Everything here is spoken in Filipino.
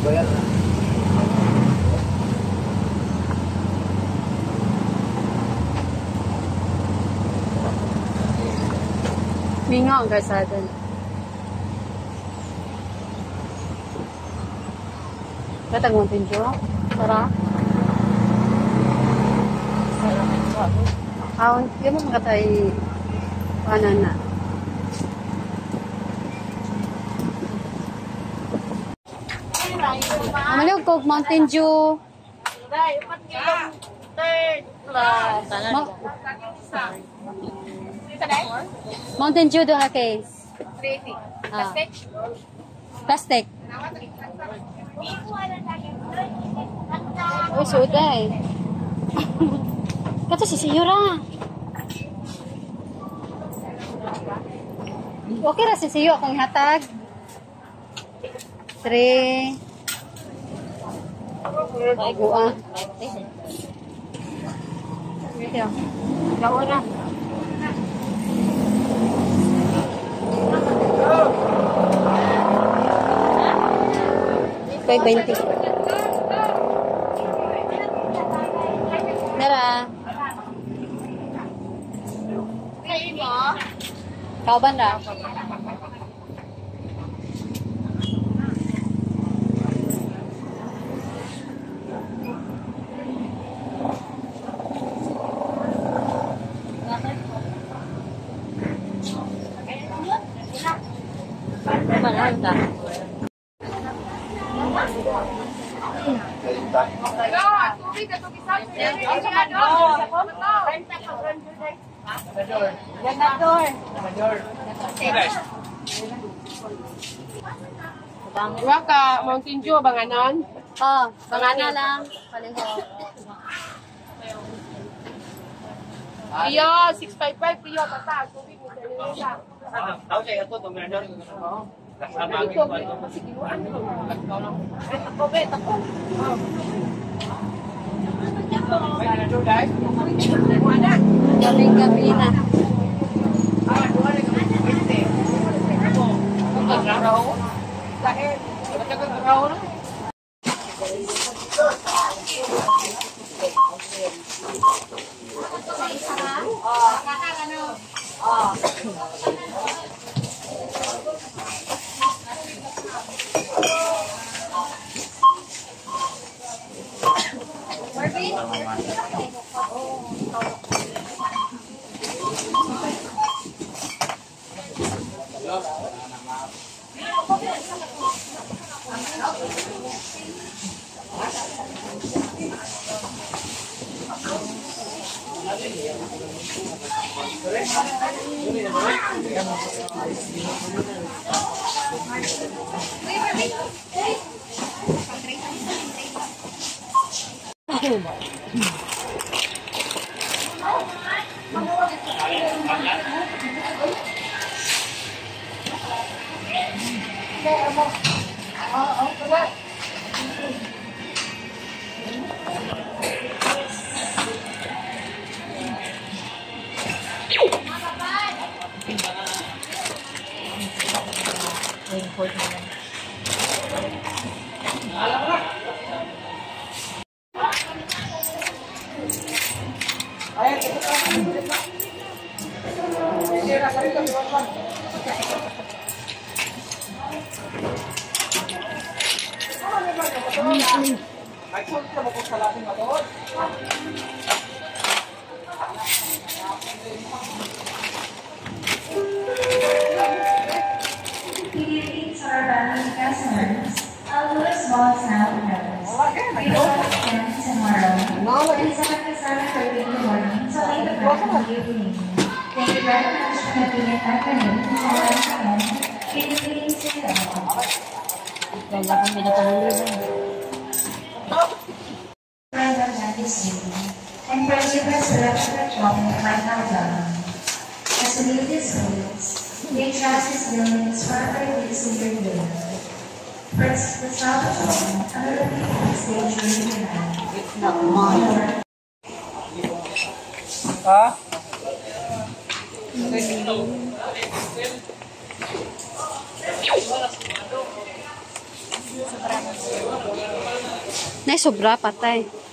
Mingaw guys atin. Katag mo tinjo. Sarap. Awan, yung mga katay panana. Amalog kog Mountain Dew. Mountain Dew do ha case. Plastic. Plastic. Oh, sudah eh. Kata si Siyura. Okay ra si Siyo akong hatag. 3. Bago ah. Ito. Gawa na. Kay 20. Nara. Kauban ra. Malanta. Iwa ka, Mountain Dew, banganon? Oh, bangana lang. Paliho. Iyo, 655, iyo, tata. Tubig mo, dali nila. Tahu saya itu pemenor. Kasama Ito, kasi ginuan mo. Tako, be, tako. Gabi-gabi na. Greetings to our valued customers. I'll do a small sound notice. We will again tomorrow. It's 7:30 in the morning, so late the in the evening. Thank you very much for the convenient afternoon. And once again, greetings to you all. Friends of Magic City, and forgiveness selection of chocolate might not done. As we leave this place, we trust His willingness for our weeks in your will. First, the sound of home, and the people stay during the night. It's not mine. Nay, sobra patay.